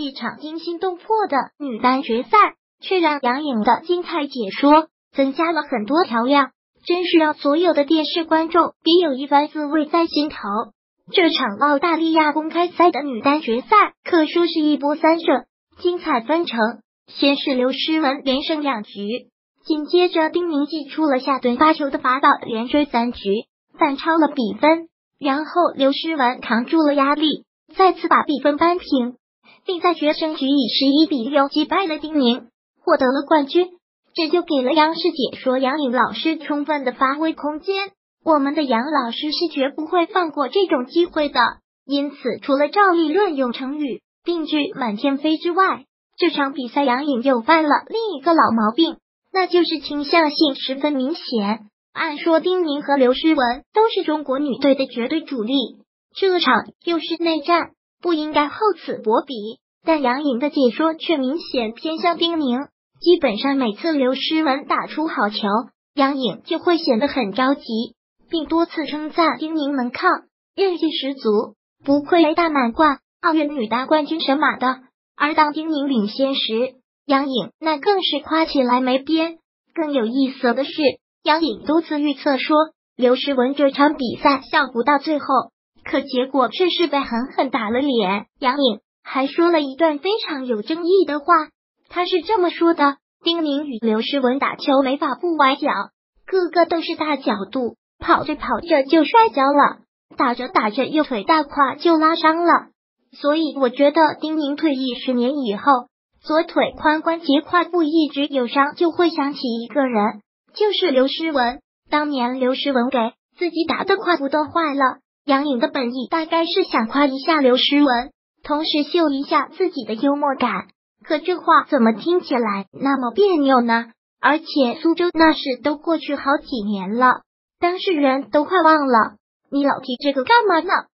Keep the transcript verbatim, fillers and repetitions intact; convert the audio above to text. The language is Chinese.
一场惊心动魄的女单决赛，却让杨颖的精彩解说增加了很多调料，真是让所有的电视观众别有一番滋味在心头。这场澳大利亚公开赛的女单决赛可说是一波三折，精彩纷呈。先是刘诗雯连胜两局，紧接着丁宁祭出了下蹲发球的法宝，连追三局，反超了比分。然后刘诗雯扛住了压力，再次把比分扳平，并在决胜局以十一比六击败了丁宁，获得了冠军。这就给了央视解说杨颖老师充分的发挥空间。我们的杨老师是绝不会放过这种机会的。因此，除了照例论用成语病句满天飞之外，这场比赛杨颖又犯了另一个老毛病，那就是倾向性十分明显。按说丁宁和刘诗雯都是中国女队的绝对主力，这场又是内战，不应该厚此薄彼，但杨颖的解说却明显偏向丁宁。基本上每次刘诗雯打出好球，杨颖就会显得很着急，并多次称赞丁宁能抗，韧劲十足，不愧大满贯、奥运女单冠军神马的。而当丁宁领先时，杨颖那更是夸起来没边。更有意思的是，杨颖多次预测说刘诗雯这场比赛笑不到最后，可结果却是被狠狠打了脸。杨颖还说了一段非常有争议的话，他是这么说的：丁宁与刘诗雯打球没法不崴脚，个个都是大角度，跑着跑着就摔跤了，打着打着又腿大胯就拉伤了。所以我觉得丁宁退役十年以后，左腿髋关节胯部一直有伤，就会想起一个人，就是刘诗雯。当年刘诗雯给自己打的胯部都坏了，杨颖的本意大概是想夸一下刘诗雯，同时秀一下自己的幽默感。可这话怎么听起来那么别扭呢？而且苏州那事都过去好几年了，当事人都快忘了，你老提这个干嘛呢？